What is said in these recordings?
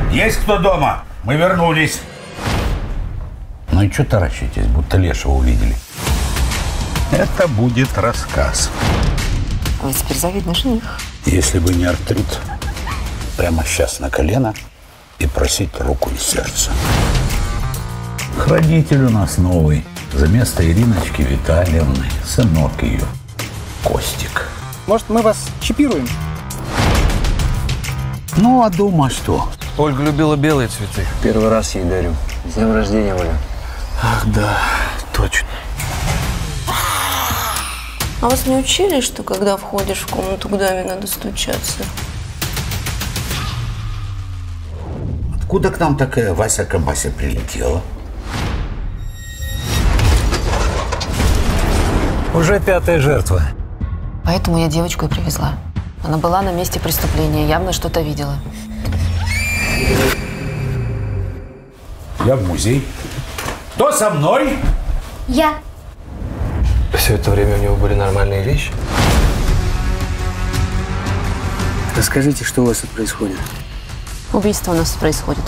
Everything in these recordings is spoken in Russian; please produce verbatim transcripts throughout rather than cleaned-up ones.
Есть кто дома? Мы вернулись. Ну и что таращитесь, будто лешего увидели? Это будет рассказ. А вы теперь завидный жених. Если бы не артрит, прямо сейчас на колено и просить руку и сердце. Хранитель у нас новый. За место Ириночки Витальевны, сынок ее, Костик. Может, мы вас чипируем? Ну, а дома что? Ольга любила белые цветы. Первый раз ей дарю. С днем рождения, Оля. Ах, да, точно. А вас не учили, что когда входишь в комнату к даме, надо стучаться? Откуда к нам такая Вася-Кабася прилетела? Уже пятая жертва. Поэтому я девочку и привезла. Она была на месте преступления, явно что-то видела. Я в музей. Кто со мной? Я. Все это время у него были нормальные вещи. Расскажите, что у вас тут происходит? Убийство у нас происходит.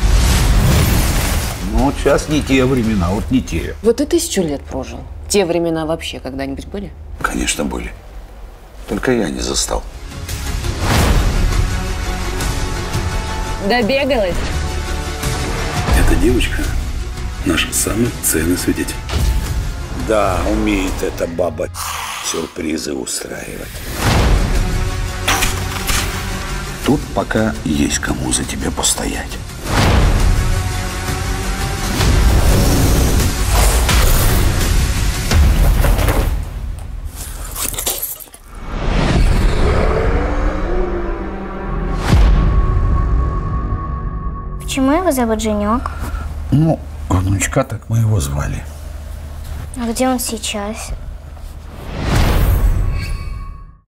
Ну, сейчас не те времена, вот не те. Вот и тысячу лет прожил. Те времена вообще когда-нибудь были? Конечно, были. Только я не застал. Добегалась? Эта девочка наш самый ценный свидетель. Да, умеет эта баба сюрпризы устраивать. Тут пока есть кому за тебя постоять. Почему его зовут Женек? Ну, внучка так мы его звали. А где он сейчас?